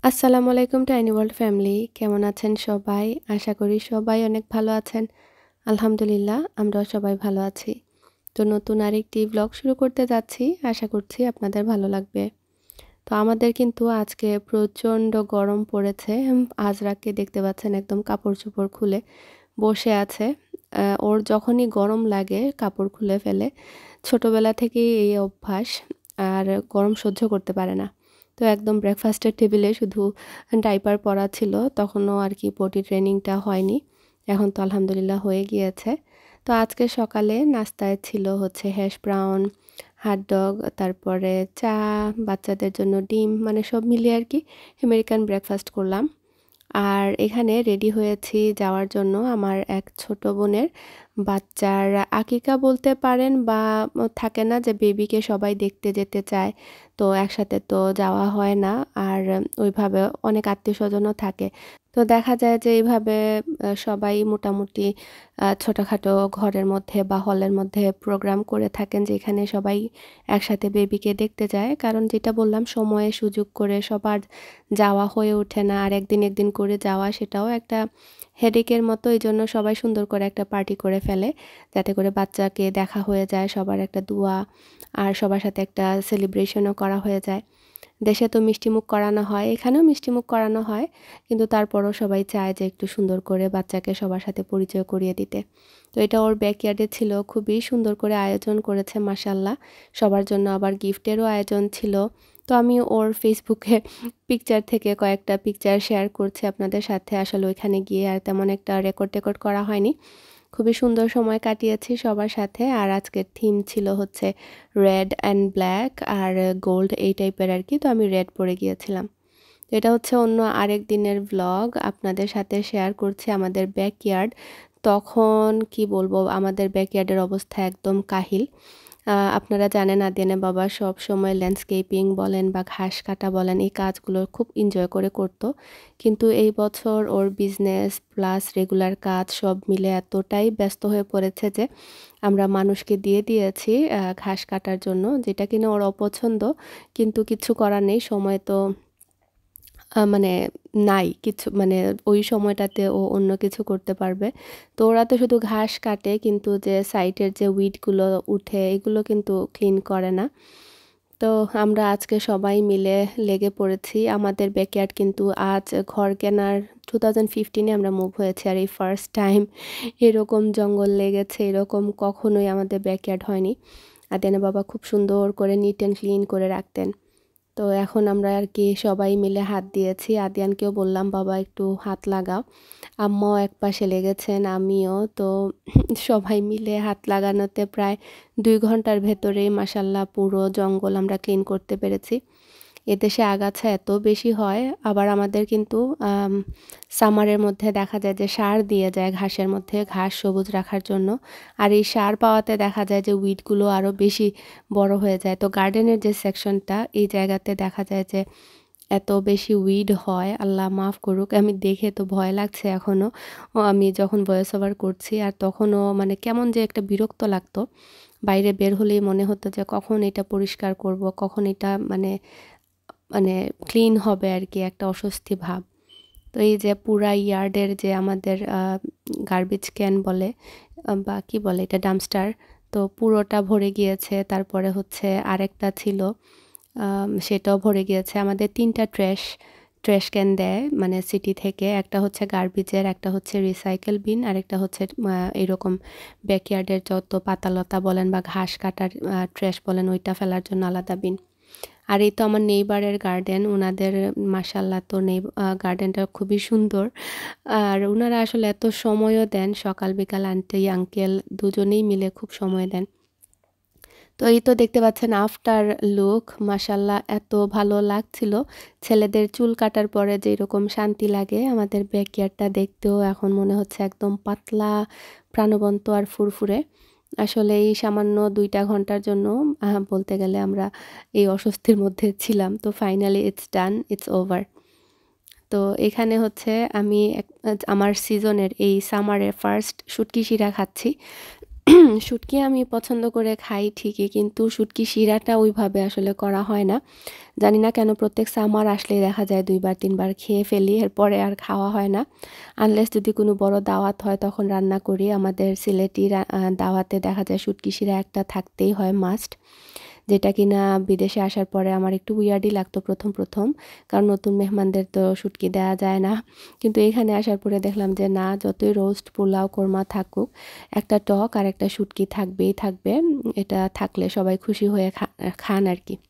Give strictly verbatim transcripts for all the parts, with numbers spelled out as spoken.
আসসালামু আলাইকুম tiny world family. কেমন আছেন সবাই? আশা করি সবাই অনেক ভালো আছেন। আলহামদুলিল্লাহ আমরাও সবাই ভালো আছি। তো নতুন আরেকটি ব্লগ শুরু করতে যাচ্ছি। আশা করছি আপনাদের ভালো লাগবে। তো আমাদের কিন্তু আজকে প্রচণ্ড গরম পড়েছে। উম আজরাকে দেখতে পাচ্ছেন একদম কাপড়-চোপড় খুলে বসে আছে। আ ওর যখনই গরম লাগে কাপড় খুলে ফেলে। ছোটবেলা থেকেই এই অভ্যাস। আর গরম সহ্য করতে পারে না। তো একদম ব্রেকফাস্টের টেবিলে শুধু ডাইপার পরা ছিল। তখনও আরকি পটি ট্রেনিংটা হয়নি। এখন তো আলহামদুলিল্লাহ হয়ে গিয়েছে। তো আজকে সকালে নাস্তায় ছিল হচ্ছে হ্যাশ ব্রাউন, হটডগ, তারপরে চা, বাচ্চাদের জন্য ডিম মানে সব মিলিয়ে আরকি আমেরিকান ব্রেকফাস্ট করলাম। আর এখানে রেডি হয়েছি যাওয়ার জন্য আমার এক ছোট বোনের বাচ্চার আকিকা বলতে পারেন বা থাকে না যে বেবিকে সবাই দেখতে যেতে চায়। তো একসাথে তো যাওয়া হয় না। আর ওইভাবে অনেক আত্মীয়স্বজনও থাকে। তো দেখা যায় যে এইভাবে আ সবাই মোটামুটি আ ছোটখাটো ঘরের মধ্যে বা হলের মধ্যে প্রোগ্রাম করে থাকেন যেখানে সবাই একসাথে বেবিকে দেখতে যায়। কারণ যেটা বললাম সময়ে সুযোগ করে সবার যাওয়া হয়ে ওঠে না। আর একদিন, একদিন করে যাওয়া সেটাও একটা হেডেকের মতো। এজন্য সবাই সুন্দর করে একটা পার্টি করে ফেলে। যাতে করে বাচ্চাকে দেখা হয়ে যায়, সবার একটা দোয়া আর সবার সাথে একটা সেলিব্রেশনও করা হয়ে যায়। দেশে তো মিষ্টিমুখ করানো হয়, এখানেও মিষ্টিমুখ করানো হয়। কিন্তু তারপরও সবাই চায় যে একটু সুন্দর করে বাচ্চাকে সবার সাথে পরিচয় করিয়ে দিতে। তো এটা ওর ব্যাকইয়ার্ডে ছিল। খুবই সুন্দর করে আয়োজন করেছে মাশাআল্লাহ। সবার জন্য আবার গিফটেরও আয়োজন ছিল। তো আমি ওর ফেসবুকে পিকচার থেকে কয়েকটা পিকচার শেয়ার করছি আপনাদের সাথে। আসলে ওইখানে গিয়ে আর তেমন একটা রেকর্ড-টেকর্ড করা হয়নি। খুবই সুন্দর সময় কাটিয়েছি সবার সাথে। আর আজকের থিম ছিল হচ্ছে রেড অ্যান্ড ব্ল্যাক আর গোল্ড এই টাইপের আরকি। তো আমি রেড পরে গিয়েছিলাম। এটা হচ্ছে অন্য আরেক দিনের ভ্লগ আপনাদের সাথে শেয়ার করছি আমাদের ব্যাকইয়ার্ড। তখন কি বলবো আমাদের ব্যাকইয়ার্ডের অবস্থা একদম কাহিল। আ আপনারা জানেন আদিয়ানের বাবা সবসময় ল্যান্ডস্কেপিং বলেন বা ঘাস কাটা বলেন এই কাজগুলো খুব এনজয় করে করত। কিন্তু এই বছর ওর বিজনেস প্লাস রেগুলার কাজ সব মিলে এতটাই ব্যস্ত হয়ে পড়েছে যে আমরা মানুষকে দিয়ে দিয়েছি আ ঘাস কাটার জন্য যেটা কিনা ওর অপছন্দ। কিন্তু কিচ্ছু করার নেই সময় তো আ মানে নাই কিছু মানে ওই সময়টাতে ও অন্য কিছু করতে পারবে। তো ওরা তো শুধু ঘাস কাটে কিন্তু যে সাইডের যে উইড গুলো উঠে এগুলো কিন্তু ক্লিন করে না। তো আমরা আজকে সবাই মিলে লেগে পড়েছি। আমাদের ব্যাকইয়ার্ড কিন্তু আজ ঘর কেনার twenty fifteen এ আমরা মুভ হয়েছি। আর এই ফার্স্ট টাইম এরকম জঙ্গল লেগেছে এরকম কখনোই আমাদের ব্যাকইয়ার্ড হয়নি। আদিয়ানের বাবা খুব সুন্দর করে নিট অ্যান্ড ক্লিন করে রাখতেন। তো এখন আমরা আরকি সবাই মিলে হাত দিয়েছি। আদিয়ানকেও বললাম, "বাবা একটু হাত লাগাও।" আম্মাও একপাশে লেগেছেন, আমিও। তো সবাই মিলে হাত লাগানোতে প্রায় দুই ঘন্টার ভেতরেই মাশাআল্লাহ পুরো জঙ্গল আমরা ক্লিন করতে পেরেছি। এদেশে আগাছা এত বেশি হয়, আবার আমাদের কিন্তু আম সামারের মধ্যে দেখা যায় যে সার দিয়ে যায় ঘাসের মধ্যে, ঘাস সবুজ রাখার জন্য। আর এই সার পাওয়াতে দেখা যায় যে উইডগুলো আরও বেশি বড় হয়ে যায়। তো গার্ডেনের যে সেকশনটা, এই জায়গাতে দেখা যায় যে এত বেশি উইড হয়, আল্লাহ মাফ করুক। আমি দেখে তো ভয় লাগছে এখনো। ও আমি যখন ভয়েস ওভার করছি আর তখনও মানে কেমন যে একটা বিরক্ত লাগতো। বাইরে বের হলেই মনে হতো যে কখন এটা পরিষ্কার করব, কখন এটা মানে মানে ক্লিন হবে আরকি একটা অস্বস্তি ভাব। তো এই যে পুরা ইয়ার্ডের যে আমাদের আ গার্বেজ ক্যান বলে আ বা কি বলে এটা ডাম্পস্টার। তো পুরোটা ভরে গিয়েছে। তারপরে হচ্ছে আরেকটা ছিল আম সেটাও ভরে গিয়েছে। আমাদের তিন টা ট্রাশ, ট্রাশ ক্যান দেয় মানে সিটি থেকে। একটা হচ্ছে গার্বেজের, একটা হচ্ছে রিসাইকেল বিন, আরেকটা হচ্ছে আ এরকম ব্যাকইয়ার্ডের যত পাতা-লতা বলেন বা ঘাস কাটার আ ট্রাশ বলেন ওইটা ফেলার জন্য আলাদা বিন। আর এই তো আমার নেইবারের গার্ডেন। উনাদের মাশাআল্লাহ তো নেই আ গার্ডেনটা খুবই সুন্দর। আর উনারা আসলে এত সময়ও দেন সকাল বিকাল আন্টি আঙ্কেল দুজনেই মিলে খুব সময় দেন। তো এই তো দেখতে পাচ্ছেন আফটার লুক মাশাআল্লাহ এত ভালো লাগছিল। ছেলেদের চুল কাটার পরে যেরকম শান্তি লাগে আমাদের ব্যাকইয়ার্ডটা দেখতেও এখন মনে হচ্ছে একদম পাতলা, প্রাণবন্ত আর ফুরফুরে। আসলে এই সামান্য দুই টা ঘন্টার জন্য আ বলতে গেলে আমরা এই অস্বস্তির মধ্যে ছিলাম। তো finally it's done, it's over. তো এখানে হচ্ছে আমি এক আমার সিজনের এই সামারের ফার্স্ট শুটকি শিরা খাচ্ছি। শুটকি আমি পছন্দ করে খাই ঠিকই, কিন্তু শুটকি শিরাটা ওইভাবে আসলে করা হয় না। জানি না কেন প্রত্যেক সামার আসলেই দেখা যায় দুইবার তিনবার খেয়ে ফেলি, এরপরে আর খাওয়া হয় না। আনলেস যদি কোনো বড় দাওয়াত হয় তখন রান্না করি। আমাদের সিলেটি দাওয়াতে দেখা যায় শুটকি শিরা একটা থাকতেই হয়, মাস্ট। যেটা কিনা বিদেশে আসার পরে আমার একটু উইয়ার্ডই লাগতো প্রথম প্রথম, কারণ নতুন মেহমানদের তো শুটকি দেওয়া যায় না। কিন্তু এখানে আসার পরে দেখলাম যে না, যতই রোস্ট পোলাও কোরমা থাকুক, একটা টক আর একটা শুটকি থাকবেই থাকবে। এটা থাকলে সবাই খুশি হয়ে খান আর কি।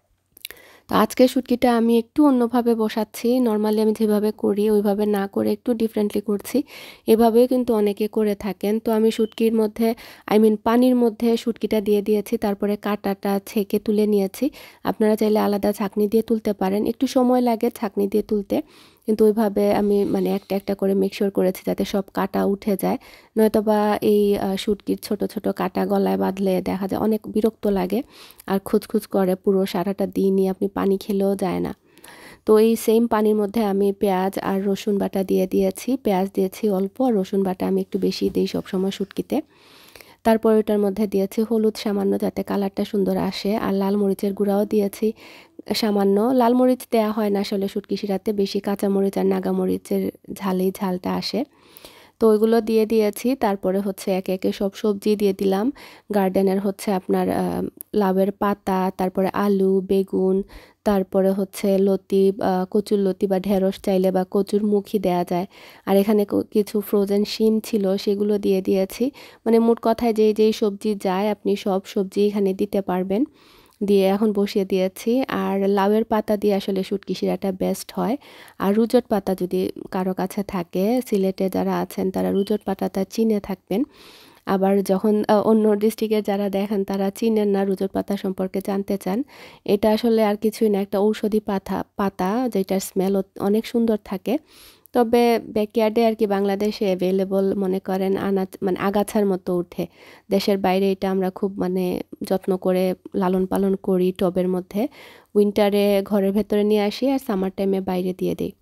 তো আজকে শুটকিটা আমি একটু অন্যভাবে বসাচ্ছি। নর্মালি আমি যেভাবে করি ওইভাবে না করে একটু ডিফারেন্টলি করছি। এভাবেও কিন্তু অনেকে করে থাকেন। তো আমি শুটকির মধ্যে আই মিন পানির মধ্যে শুটকিটা দিয়ে দিয়েছি, তারপরে কাঁটাটা ছেঁকে তুলে নিয়েছি। আপনারা চাইলে আলাদা ছাঁকনি দিয়ে তুলতে পারেন, একটু সময় লাগে ছাঁকনি দিয়ে তুলতে, কিন্তু ওইভাবে আমি মানে একটা একটা করে মেকশোর করেছি যাতে সব কাঁটা উঠে যায়। নয়তোবা এই শুটকির ছোট ছোট কাঁটা গলায় বাঁধলে দেখা যায় অনেক বিরক্ত লাগে আর খুঁতখুঁত করে, পুরো সারাটা দিনই আপনি পানি খেলেও যায় না। তো এই সেম পানির মধ্যে আমি পেঁয়াজ আর রসুন বাটা দিয়ে দিয়েছি। পেঁয়াজ দিয়েছি অল্প, আর রসুন বাটা আমি একটু বেশি দিই সবসময় শুটকিতে। তারপর ওটার মধ্যে দিয়েছি হলুদ সামান্য, যাতে কালারটা সুন্দর আসে, আর লাল মরিচের গুঁড়াও দিয়েছি সামান্য। লাল মরিচ দেওয়া হয় না আসলে শুটকি শিরাতে, বেশি কাঁচামরিচ আর নাগামরিচের ঝালেই ঝালটা আসে। তো ওইগুলো দিয়ে দিয়েছি। তারপরে হচ্ছে একে একে সব সবজি দিয়ে দিলাম। গার্ডেনের হচ্ছে আপনার লাউয়ের পাতা, তারপরে আলু, বেগুন, তারপরে হচ্ছে লতি, কচুর লতি বা ঢেঁড়স চাইলে বা কচুর মুখি দেয়া যায়। আর এখানে কিছু ফ্রোজেন শিম ছিল, সেগুলো দিয়ে দিয়েছি। মানে মোট কথায় যেই যেই সবজি যায় আপনি সব সবজি এখানে দিতে পারবেন। দিয়ে এখন বসিয়ে দিয়েছি। আর লাউয়ের পাতা দিয়ে আসলে শুটকি শিরাটা বেস্ট হয়। আর রুজট পাতা যদি কারো কাছে থাকে, সিলেটে যারা আছেন তারা রুজট পাতাটা চিনে থাকবেন। আবার যখন অন্য ডিস্ট্রিক্টে যারা দেখেন তারা চিনেন না, রুজট পাতা সম্পর্কে জানতে চান। এটা আসলে আর কিছুই না, একটা ঔষধি পাতা পাতা যেটার স্মেল অনেক সুন্দর থাকে। তবে ব্যাকয়ার্ডে আর কি বাংলাদেশে অ্যাভেলেবল মনে করেন আনা মানে আগাছার মতো উঠে। দেশের বাইরে এটা আমরা খুব মানে যত্ন করে লালন পালন করি টবের মধ্যে। উইন্টারে ঘরের ভেতরে নিয়ে আসি আর সামার টাইমে বাইরে দিয়ে দিই।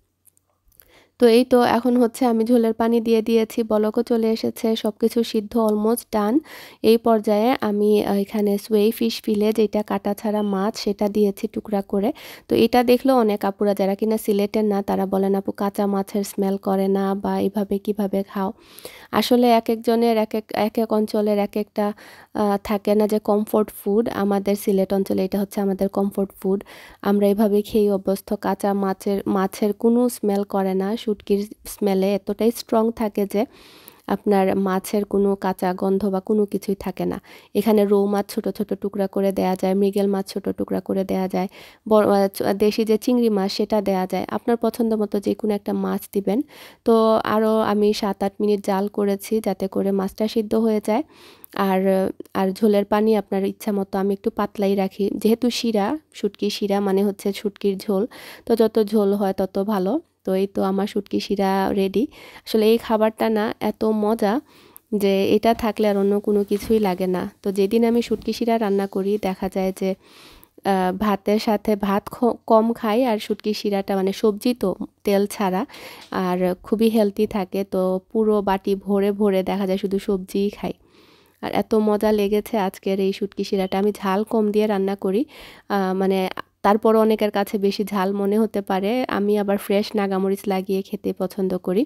তো এই তো এখন হচ্ছে আমি ঝোলের পানি দিয়ে দিয়েছি, বলকও চলে এসেছে, সব কিছু সিদ্ধ অলমোস্ট ডান। এই পর্যায়ে আমি এখানে সোয়েই ফিশ ফিলে, যেটা কাটা ছাড়া মাছ, সেটা দিয়েছি টুকরা করে। তো এটা দেখলেও অনেক আপুরা যারা কিনা সিলেটের না তারা বলেন আপু কাঁচা মাছের স্মেল করে না, বা এইভাবে কিভাবে খাও। আসলে এক একজনের এক এক এক এক অঞ্চলের এক একটা থাকে না যে কমফোর্ট ফুড। আমাদের সিলেট অঞ্চলে এটা হচ্ছে আমাদের কমফোর্ট ফুড। আমরা এইভাবে খেয়ে অভ্যস্ত। কাঁচা মাছের মাছের কোনো স্মেল করে না, শুটকির স্মেলে এতটাই স্ট্রং থাকে যে আপনার মাছের কোনো কাঁচা গন্ধ বা কোনো কিছুই থাকে না। এখানে রৌ মাছ ছোট ছোট টুকরা করে দেয়া যায়, মৃগেল মাছ ছোট টুকরা করে দেয়া যায়, বড় দেশি যে চিংড়ি মাছ সেটা দেয়া যায়। আপনার পছন্দ মতো যে কোনো একটা মাছ দিবেন। তো আরও আমি সাত আট মিনিট জাল করেছি যাতে করে মাছটা সিদ্ধ হয়ে যায়। আর আর ঝোলের পানি আপনার ইচ্ছা মতো আমি একটু পাতলাই রাখি, যেহেতু শিরা, শুটকি শিরা মানে হচ্ছে শুটকির ঝোল, তো যত ঝোল হয় তত ভালো। তো এই তো আমার শুটকি শিরা রেডি। আসলে এই খাবারটা না এত মজা যে এটা থাকলে আর অন্য কোনো কিছুই লাগে না। তো যেদিন আমি শুটকি শিরা রান্না করি দেখা যায় যে ভাতের সাথে ভাত কম খাই, আর শুটকি শিরাটা মানে সবজি তো তেল ছাড়া আর খুবই হেলদি থাকে, তো পুরো বাটি ভরে ভরে দেখা যায় শুধু সবজিই খাই। আর এত মজা লেগেছে আজকের এই শুটকি শিরাটা। আমি ঝাল কম দিয়ে রান্না করি, মানে তারপরও অনেকের কাছে বেশি ঝাল মনে হতে পারে। আমি আবার ফ্রেশ নাগামরিচ লাগিয়ে খেতে পছন্দ করি,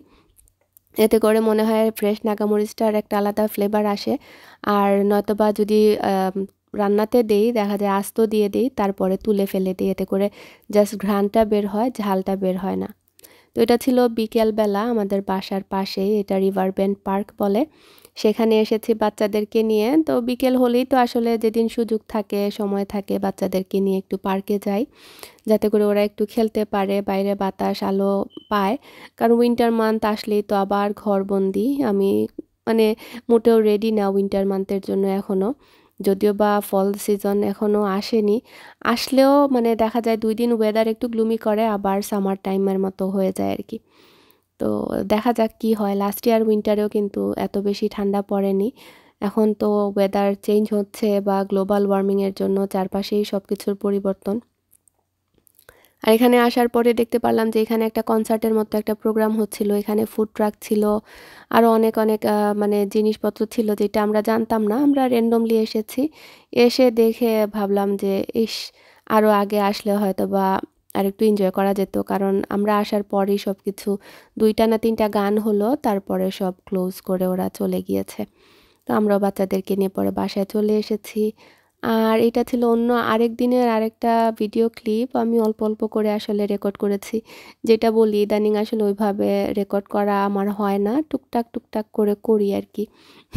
এতে করে মনে হয় ফ্রেশ নাগামরিচটার একটা আলাদা ফ্লেভার আসে। আর নয়তোবা যদি রান্নাতে দেই দেখা যায় আস্ত দিয়ে দিই, তারপরে তুলে ফেলে দিই, এতে করে জাস্ট ঘ্রাণটা বের হয়, ঝালটা বের হয় না। তো এটা ছিল বিকেলবেলা আমাদের বাসার পাশেই, এটা রিভার বেন্ড পার্ক বলে, সেখানে এসেছি বাচ্চাদেরকে নিয়ে। তো বিকেল হলেই তো আসলে যেদিন সুযোগ থাকে সময় থাকে বাচ্চাদেরকে নিয়ে একটু পার্কে যাই, যাতে করে ওরা একটু খেলতে পারে, বাইরে বাতাস আলো পায়। কারণ উইন্টার মান্থ আসলেই তো আবার ঘরবন্দি। আমি মানে মোটেও রেডি না উইন্টার মান্থের জন্য এখনও, যদিও বা ফল সিজন এখনও আসেনি। আসলেও মানে দেখা যায় দুই দিন ওয়েদার একটু গ্লুমি করে, আবার সামার টাইমের মতো হয়ে যায় আর কি। তো দেখা যাক কি হয়। লাস্ট ইয়ার উইন্টারেও কিন্তু এত বেশি ঠান্ডা পড়েনি। এখন তো ওয়েদার চেঞ্জ হচ্ছে বা গ্লোবাল ওয়ার্মিংয়ের জন্য চারপাশেই সব কিছুর পরিবর্তন। আর এখানে আসার পরে দেখতে পারলাম যে এখানে একটা কনসার্টের মতো একটা প্রোগ্রাম হচ্ছিল, এখানে ফুড ট্রাক ছিল, আরও অনেক অনেক মানে জিনিসপত্র ছিল যেটা আমরা জানতাম না, আমরা র্যান্ডমলি এসেছি। এসে দেখে ভাবলাম যে ইস, আরও আগে আসলে হয়তো বা আর একটু এনজয় করা যেত, কারণ আমরা আসার পরেই সব কিছু দুইটা না তিনটা গান হলো, তারপরে সব ক্লোজ করে ওরা চলে গিয়েছে। তো আমরাও বাচ্চাদেরকে নিয়ে পরে বাসায় চলে এসেছি। আর এটা ছিল অন্য আরেক দিনের আরেকটা ভিডিও ক্লিপ, আমি অল্প অল্প করে আসলে রেকর্ড করেছি। যেটা বলি ইদানিং আসলে ওইভাবে রেকর্ড করা আমার হয় না, টুকটাক টুকটাক করে করি আর কি।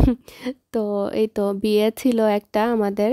তো এই তো বিয়ে ছিল একটা আমাদের,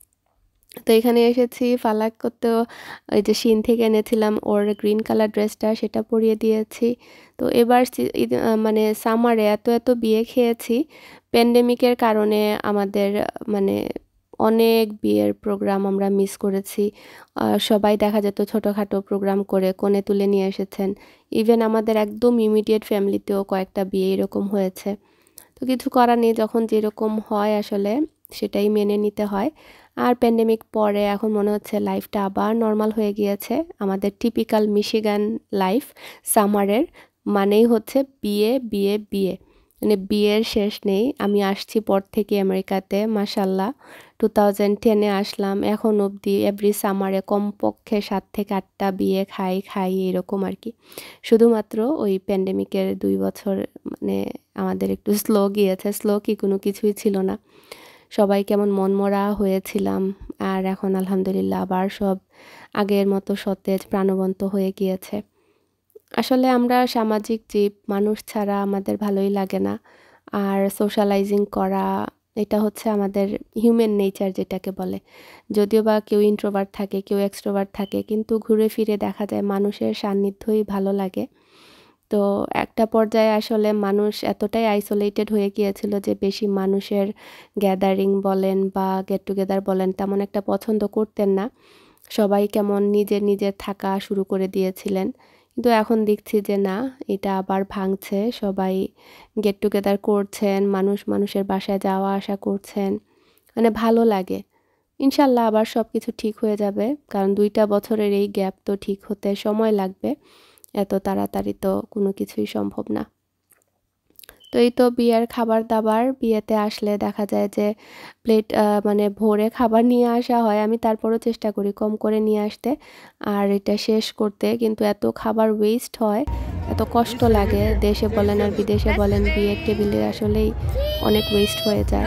তো এখানে এসেছি ফালাক করতেও, ওই যে শিন থেকে এনেছিলাম ওর গ্রিন কালার ড্রেসটা, সেটা পরিয়ে দিয়েছি। তো এবার মানে সামারে এত এত বিয়ে খেয়েছি, প্যান্ডেমিকের কারণে আমাদের মানে অনেক বিয়ের প্রোগ্রাম আমরা মিস করেছি। সবাই দেখা যেত ছোটোখাটো প্রোগ্রাম করে কোণে তুলে নিয়ে এসেছেন, ইভেন আমাদের একদম ইমিডিয়েট ফ্যামিলিতেও কয়েকটা বিয়ে এরকম হয়েছে। তো কিছু করার নেই, যখন যেরকম হয় আসলে সেটাই মেনে নিতে হয়। আর প্যান্ডেমিক পরে এখন মনে হচ্ছে লাইফটা আবার নর্মাল হয়ে গিয়েছে, আমাদের টিপিক্যাল মিশিগান লাইফ সামারের মানেই হচ্ছে বিয়ে বিয়ে বিয়ে, মানে বিয়ের শেষ নেই। আমি আসছি পর থেকে আমেরিকাতে, মাশাল্লাহ টু থাউজেন্ড টেনে আসলাম, এখন অবধি এভরি সামারে কমপক্ষে সাত থেকে আটটা বিয়ে খাই খাই এরকম আর কি। শুধুমাত্র ওই প্যান্ডেমিকের দুই বছর মানে আমাদের একটু স্লো গিয়েছে, স্লো কি কোনো কিছুই ছিল না, সবাই কেমন মনমরা হয়েছিলাম। আর এখন আলহামদুলিল্লাহ আবার সব আগের মতো সতেজ প্রাণবন্ত হয়ে গিয়েছে। আসলে আমরা সামাজিক জীব, মানুষ ছাড়া আমাদের ভালোই লাগে না। আর সোশ্যালাইজিং করা এটা হচ্ছে আমাদের হিউম্যান নেচার যেটাকে বলে। যদিও বা কেউ ইন্ট্রোভার্ট থাকে, কেউ এক্সট্রোভার্ট থাকে, কিন্তু ঘুরে ফিরে দেখা যায় মানুষের সান্নিধ্যই ভালো লাগে। তো একটা পর্যায়ে আসলে মানুষ এতটাই আইসোলেটেড হয়ে গিয়েছিল যে বেশি মানুষের গ্যাদারিং বলেন বা গেট টুগেদার বলেন তেমন একটা পছন্দ করতেন না, সবাই কেমন নিজের নিজের থাকা শুরু করে দিয়েছিলেন। কিন্তু এখন দেখছি যে না, এটা আবার ভাঙছে, সবাই গেট টুগেদার করছেন, মানুষ মানুষের বাসায় যাওয়া আসা করছেন, মানে ভালো লাগে। ইনশাল্লাহ আবার সব কিছু ঠিক হয়ে যাবে, কারণ দুইটা বছরের এই গ্যাপ তো ঠিক হতে সময় লাগবে, এত তাড়াতাড়ি তো কোনো কিছুই সম্ভব না। তো এই তো বিয়ের খাবার দাবার, বিয়েতে আসলে দেখা যায় যে প্লেট মানে ভরে খাবার নিয়ে আসা হয়, আমি তারপরও চেষ্টা করি কম করে নিয়ে আসতে আর এটা শেষ করতে, কিন্তু এত খাবার ওয়েস্ট হয়, এত কষ্ট লাগে, দেশে বলেন আর বিদেশে বলেন বিয়ের টেবিলে আসলেই অনেক ওয়েস্ট হয়ে যায়।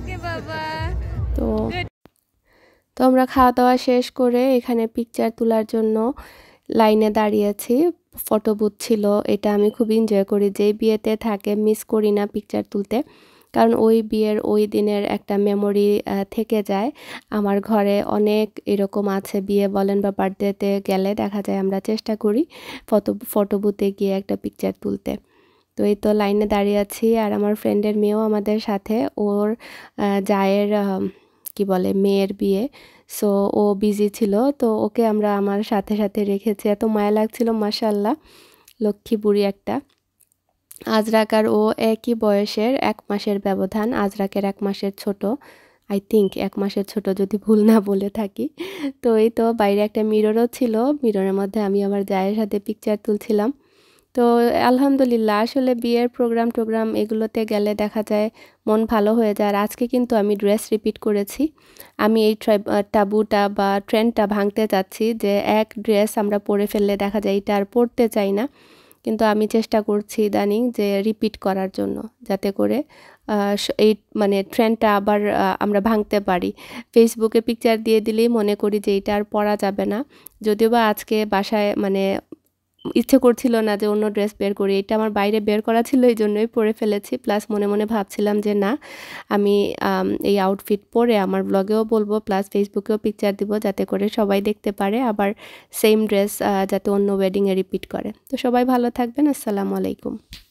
তো তো আমরা খাওয়া দাওয়া শেষ করে এখানে পিকচার তোলার জন্য লাইনে দাঁড়িয়েছি, ফটো বুথ ছিল, এটা আমি খুব এনজয় করি, যেই বিয়েতে থাকে মিস করি না পিকচার তুলতে, কারণ ওই বিয়ের ওই দিনের একটা মেমোরি থেকে যায় আমার ঘরে। অনেক এরকম আছে, বিয়ে বলেন বা বার্থডেতে গেলে দেখা যায় আমরা চেষ্টা করি ফটো ফটো বুথে গিয়ে একটা পিকচার তুলতে। তো এই তো লাইনে দাঁড়িয়ে আছি, আর আমার ফ্রেন্ডের মেয়েও আমাদের সাথে, ওর জায়ের কি বলে মেয়ের বিয়ে, সো ও বিজি ছিল, তো ওকে আমরা আমার সাথে সাথে রেখেছি, এত মায়া লাগছিল, মাশাল্লাহ লক্ষ্মী বুড়ি একটা। আজরাক আর ও একই বয়সের, এক মাসের ব্যবধান, আজরাকের এক মাসের ছোট, আই থিঙ্ক এক মাসের ছোট যদি ভুল না বলে থাকি। তো এই তো বাইরে একটা মিররও ছিল, মিররের মধ্যে আমি আমার জায়ের সাথে পিকচার তুলছিলাম। তো আলহামদুলিল্লাহ আসলে বিয়ের প্রোগ্রাম টোগ্রাম এগুলোতে গেলে দেখা যায় মন ভালো হয়ে যায়। আর আজকে কিন্তু আমি ড্রেস রিপিট করেছি, আমি এই টাবুটা বা ট্রেন্ডটা ভাঙতে চাচ্ছি যে এক ড্রেস আমরা পরে ফেললে দেখা যায় এটা আর পরতে চাই না, কিন্তু আমি চেষ্টা করছি ইদানিং যে রিপিট করার জন্য, যাতে করে এই মানে ট্রেন্ডটা আবার আমরা ভাঙতে পারি। ফেসবুকে পিকচার দিয়ে দিলেই মনে করি যে এটা আর পরা যাবে না, যদিও বা আজকে বাসায় মানে ইচ্ছে করছিল না যে অন্য ড্রেস বের করি, এটা আমার বাইরে বের করা ছিল, এই জন্যই পরে ফেলেছি। প্লাস মনে মনে ভাবছিলাম যে না, আমি এই আউটফিট পরে আমার ব্লগেও বলবো, প্লাস ফেসবুকেও পিকচার দিব, যাতে করে সবাই দেখতে পারে, আবার সেম ড্রেস যাতে অন্য ওয়েডিংয়ে রিপিট করে। তো সবাই ভালো থাকবেন, আসসালামু আলাইকুম।